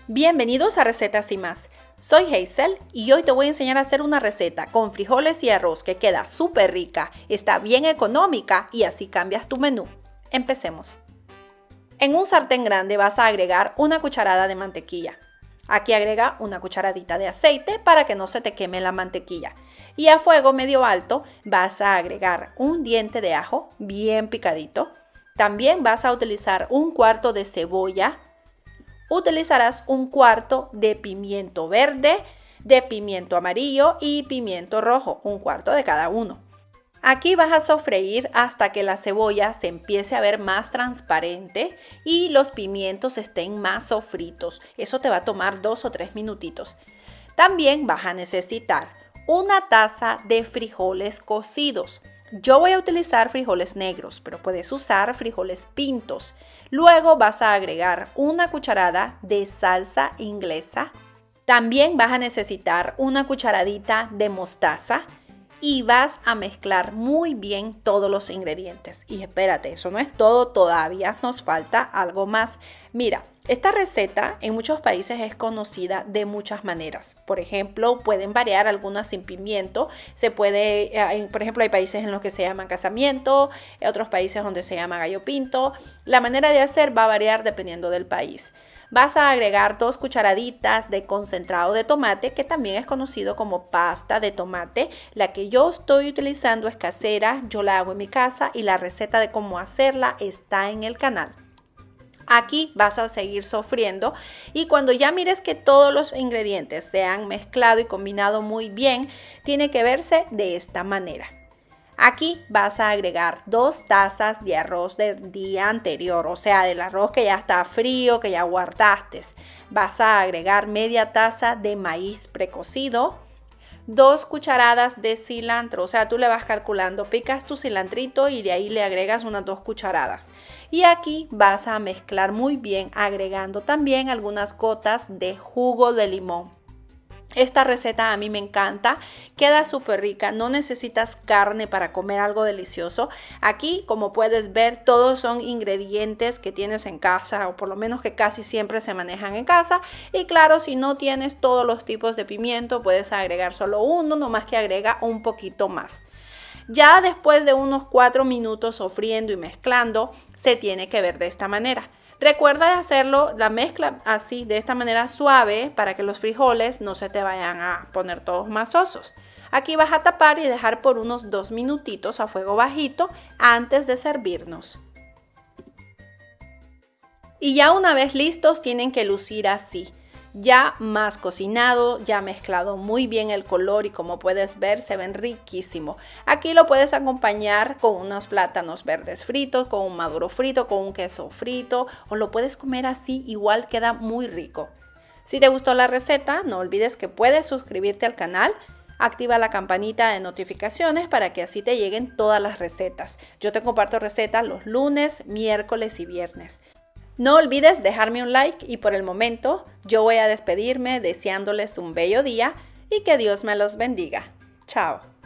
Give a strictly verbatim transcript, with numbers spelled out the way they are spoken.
Bienvenidos a Recetas y Más. Soy Hazel y hoy te voy a enseñar a hacer una receta con frijoles y arroz que queda súper rica, está bien económica y así cambias tu menú. Empecemos. En un sartén grande vas a agregar una cucharada de mantequilla. Aquí agrega una cucharadita de aceite para que no se te queme la mantequilla. Y a fuego medio alto vas a agregar un diente de ajo bien picadito. También vas a utilizar un cuarto de cebolla. Utilizarás un cuarto de pimiento verde, de pimiento amarillo y pimiento rojo, un cuarto de cada uno. Aquí vas a sofreír hasta que la cebolla se empiece a ver más transparente y los pimientos estén más sofritos. Eso te va a tomar dos o tres minutitos. También vas a necesitar una taza de frijoles cocidos. Yo voy a utilizar frijoles negros, pero puedes usar frijoles pintos. Luego vas a agregar una cucharada de salsa inglesa. También vas a necesitar una cucharadita de mostaza y vas a mezclar muy bien todos los ingredientes. Y espérate, eso no es todo, todavía nos falta algo más. Mira, esta receta en muchos países es conocida de muchas maneras. Por ejemplo, pueden variar algunas sin pimiento. Se puede, por ejemplo, hay países en los que se llaman casamiento, otros países donde se llama gallo pinto. La manera de hacer va a variar dependiendo del país. Vas a agregar dos cucharaditas de concentrado de tomate, que también es conocido como pasta de tomate. La que yo estoy utilizando es casera, yo la hago en mi casa y la receta de cómo hacerla está en el canal. Aquí vas a seguir sofriendo y cuando ya mires que todos los ingredientes se han mezclado y combinado muy bien, tiene que verse de esta manera. Aquí vas a agregar dos tazas de arroz del día anterior, o sea, del arroz que ya está frío, que ya guardaste. Vas a agregar media taza de maíz precocido, dos cucharadas de cilantro, o sea, tú le vas calculando, picas tu cilantrito y de ahí le agregas unas dos cucharadas. Y aquí vas a mezclar muy bien, agregando también algunas gotas de jugo de limón. Esta receta a mí me encanta, queda súper rica, no necesitas carne para comer algo delicioso. Aquí, como puedes ver, todos son ingredientes que tienes en casa o por lo menos que casi siempre se manejan en casa. Y claro, si no tienes todos los tipos de pimiento, puedes agregar solo uno, nomás que agrega un poquito más. Ya después de unos cuatro minutos sofriendo y mezclando, se tiene que ver de esta manera. Recuerda hacerlo, la mezcla así, de esta manera suave, para que los frijoles no se te vayan a poner todos masosos. Aquí vas a tapar y dejar por unos dos minutitos a fuego bajito antes de servirnos. Y ya una vez listos, tienen que lucir así. Ya más cocinado, ya mezclado muy bien el color y como puedes ver se ven riquísimo. Aquí lo puedes acompañar con unos plátanos verdes fritos, con un maduro frito, con un queso frito o lo puedes comer así, igual queda muy rico. Si te gustó la receta, no olvides que puedes suscribirte al canal. Activa la campanita de notificaciones para que así te lleguen todas las recetas. Yo te comparto recetas los lunes, miércoles y viernes. No olvides dejarme un like y por el momento yo voy a despedirme deseándoles un bello día y que Dios me los bendiga. Chao.